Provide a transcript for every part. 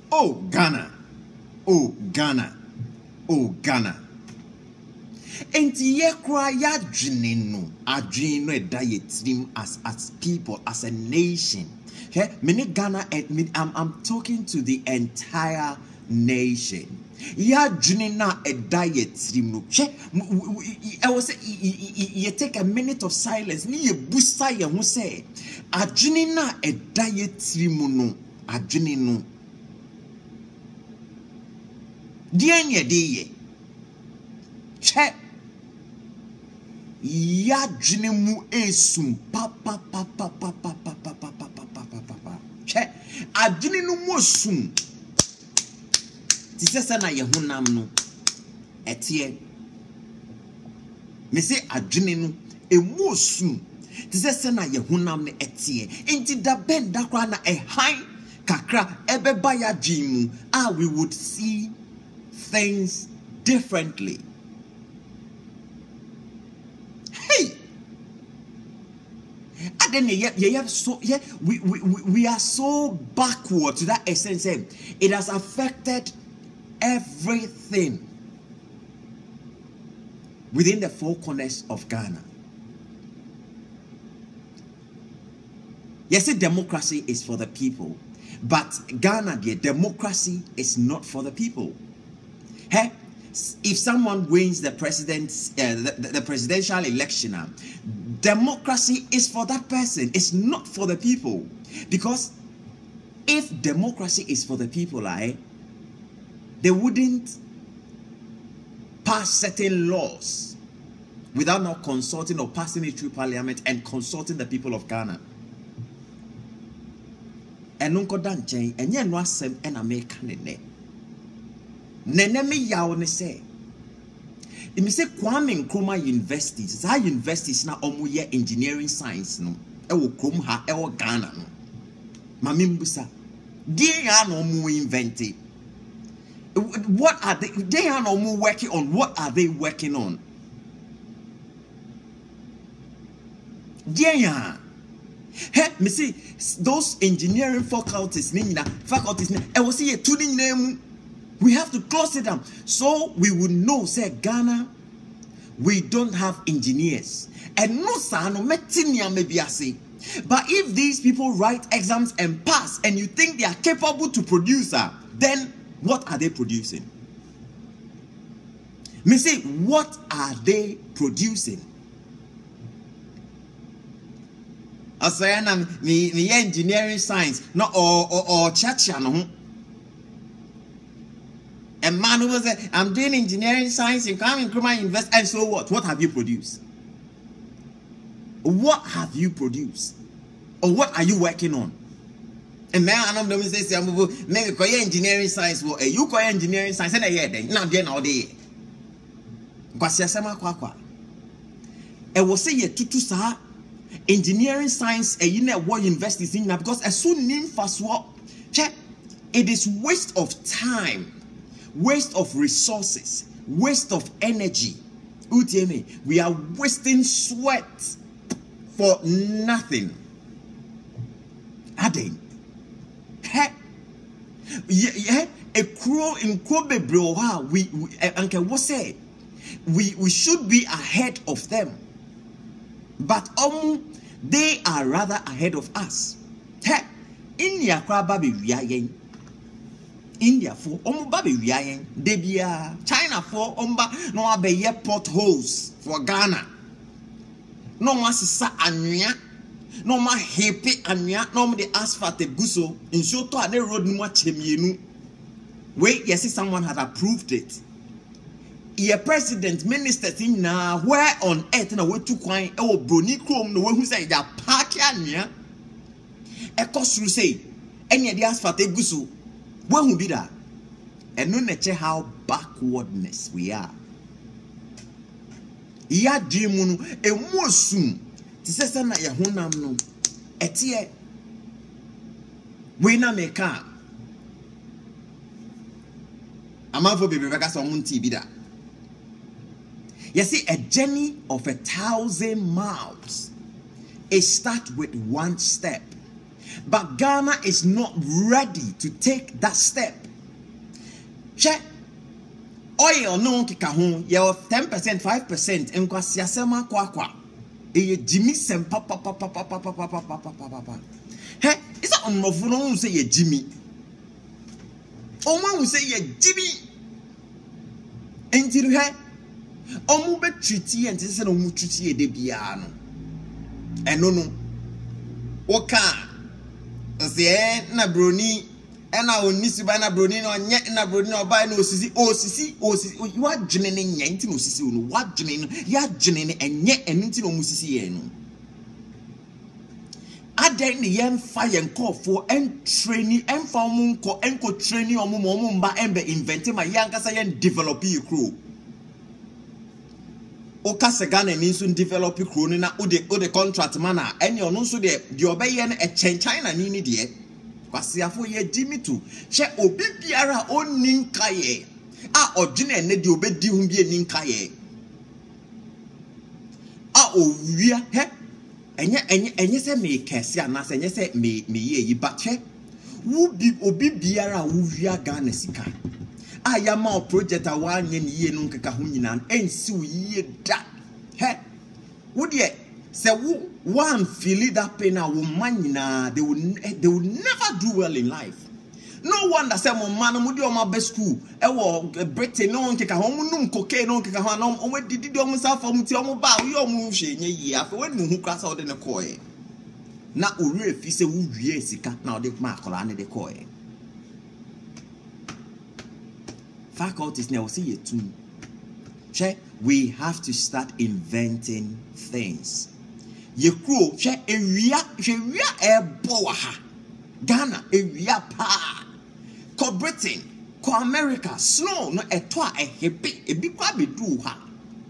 Oh Ghana, oh Ghana, oh Ghana. Enti ye kra ya dwene no diet as people, as a nation. Okay? Ghana, I'm talking to the entire nation. Ya dwene na diet no. I was say you take a minute of silence. Ni ye busa ye ho say adwene na diet no adwene no. Dienye de che ya dwene mu esum pa che adwene no mu esum ti se na ye honam no etie me se adwene no emu esum ti se na ye honam no etie enti da ben da kwa na han kakra ebeba ya dwene mu we would see things differently. Hey, and then we are so backward to that essence. It has affected everything within the four corners of Ghana. Yes, democracy is for the people, but Ghana, the democracy is not for the people. Hey, if someone wins the the presidential election, democracy is for that person. It's not for the people. Because if democracy is for the people, they wouldn't pass certain laws without not consulting or passing it through parliament and consulting the people of Ghana. And nunko danchen enye no asem na make ne Neneme yaw ne say. Imi say Kwame Nkrumah universities. Za universities na omu ye engineering science no. Ewo krom ha ewo Ghana no. Mami mbusa. They are no mu invented. What are they? They are no mu working on. What are they working on? They are. Hey, me see those engineering faculties. I will see a tuning name. We have to close it down so we would know, say Ghana, we don't have engineers. And no sano metinia maybe I say. But if these people write exams and pass and you think they are capable to produce, then what are they producing? Me say, what are they producing? I say, me engineering science, no or chacha no. A man who said, I'm doing engineering science in Kwame Nkrumah University, and so what? What have you produced? What have you produced? Or what are you working on? And man, I don't know, say, maybe engineering science, you call engineering science, and now then all day. Because I will say, tutu sa engineering science, you know what universities in because as soon as check, it is waste of time. Waste of resources, waste of energy. We are wasting sweat for nothing. Addai. A crow in Kobe bro. We should be ahead of them. But they are rather ahead of us. India baby India for baby debia China for no abeye potholes for Ghana. No masisa anwea no ma hepe anwea no the asphalt guso in shoto ade road no achemienu. Wait, yes, someone had approved it. Your president, ministers in now where on earth na we to kwan e wo broni krom no we hu say da park anwea e cost through say any the asphalt guso. When we be that, and no nature how backwardness we are. Ya dreamunu e mosum. Tisesa na ya honam no. Etie we na meka. Amafo bebe beka so munti bi da. You see, a journey of 1,000 miles. It starts with one step. But Ghana is not ready to take that step. Check. Oil no kika ho, you 10%, 5%, and kwasiasema kwa. Eye Jimmy sem papa. Hey, is that on no say ye Jimmy? Oma will say ye Jimmy. Until he omu be treaty and say no mu treaty de biano. And no. Oka. Say na broni. And I will miss you by na broni no nyet na broni no buy no sisi you are jenene nyanti no sisi no what jenene ya jenene enye enti no musisi ye no Addai ne yem fire call for and training and form ko enko training omo mba embe invent ma yankasa yen develop you crew Oka se Ghana ni so develop crew na o de contract man a ene ono so de obeye na e China ni de Kwasiafo ye Jimmy too. She obi biara onni nkaye. A odwene ene de obedi hu bi eni nkaye. A owia he enye se me kese anase enye se me ye yi but he obi biara wo wia Ghana sika. A ya ma project a wanye ni ye no nkeka ho nyina ensi wo ye da. He wo de say one feel that pain a woman they will never do well in life. No wonder say mo man mo di o ma best school e wo Britain no nkeka ho mo num cocaine no nkeka ho na o didi do mo self mo ti o mo ba we o mo hwe nye yi afa when mo hu krasa o de ne koye na ori efi se wo wie sika na o de ma akola ne de koye faculties na o see it too. We have to start inventing things. Ye crow, she area ebo ha. Ghana area pa. Ko Britain, ko America, snow no etwa ehepe ebi kwa bedu ha.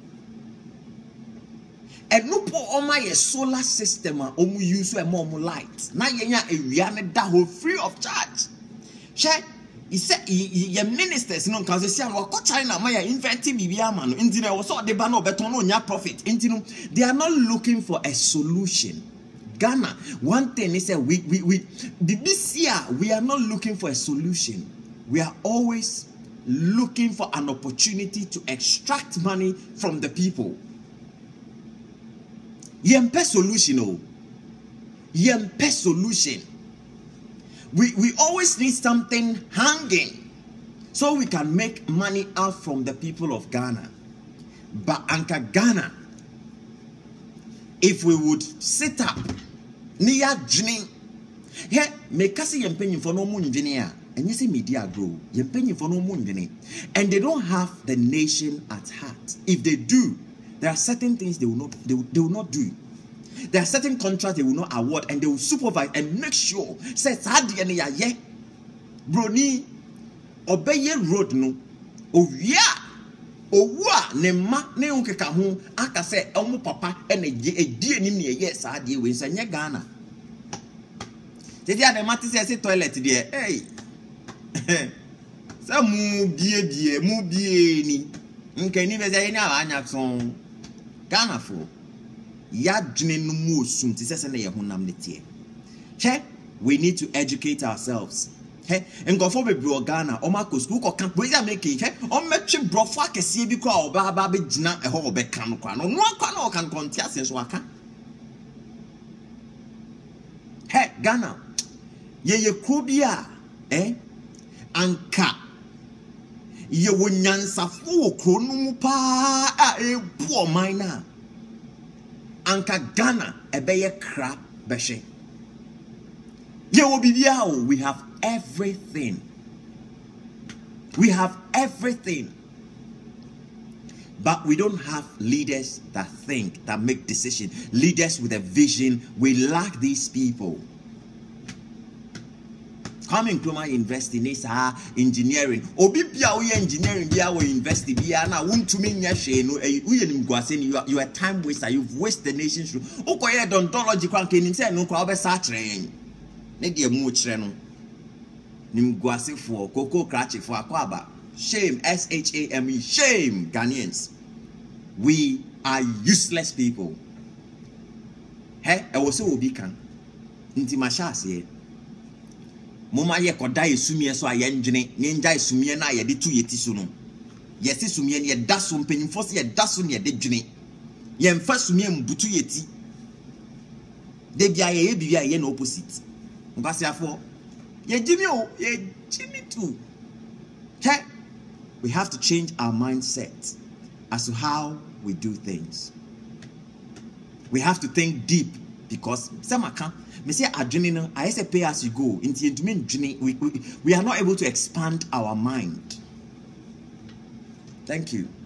No po oma ye solar system a omu use e mo light. Na yenya area ne da ho free of charge. She he said your ministers no can say wako China ma ya inventing bibia ma no intino wo so de ba no beton no nya profit intino they are not looking for a solution. Ghana, one thing is that this year we are not looking for a solution. We are always looking for an opportunity to extract money from the people. Yempe solution oh. Yempe solution. We always need something hanging so we can make money out from the people of Ghana. But Anka Ghana, if we would sit up, near Jini, here, make us yempenny for no moon and you see media grow, yempenny for no moon, and they don't have the nation at heart. If they do, there are certain things they will not do. There are certain contracts they will not award and they will supervise and make sure says ye broni obeye road no owia owa ne ma ne unkeka ho aka say omo papa ene edi enim ne ye saade we nsanye Ghana tedi ade mate say toilet there hey sa mu bie ni nkani be say ni anya son Ghana for ya dwene no mu osum ti sese na ye honam ne tie he we need to educate ourselves he ngofo bebre o Ghana o ma ko school ko kan boya make he o metwe brofo akese bi ko a oba be gina e ho obeka no kwa no kwa na o kan konti asen so aka he Ghana ye krobia anka ye wonyansafo kro no mu pa a ebu o man na Anka Ghana ebeye crap beshe. We have everything. We have everything. But we don't have leaders that think, that make decisions. Leaders with a vision. We lack these people. Kwame Nkrumah invest in engineering. Obi bia we engineering bia we invest bia na wuntumi nya hwe no we nimguase you are time waster. You've wasted the nation's room. Okoye dontology kwan kenim say no kwa obesa kire ne de mu kire no nimguase for koko krache for akwaba. Shame, SHAME, shame, Ghanaians. We are useless people. Hey, I was so obi kan. Inti masha ase. Moma ye koda esumie so ayenjene nyenja esumie na ye de tu yeti so no. Yes esumie ne ye da so mpanyimfo se ye da so ne ye de dwene. Ye mfa sumie mbutu yeti. De bia ye bia ye no opposite. Mbasiafo ye jimi o ye jimi too. Okay? We have to change our mindset as to how we do things. We have to think deep because Samaka me say adrenaline I say pay as you go into we are not able to expand our mind. Thank you.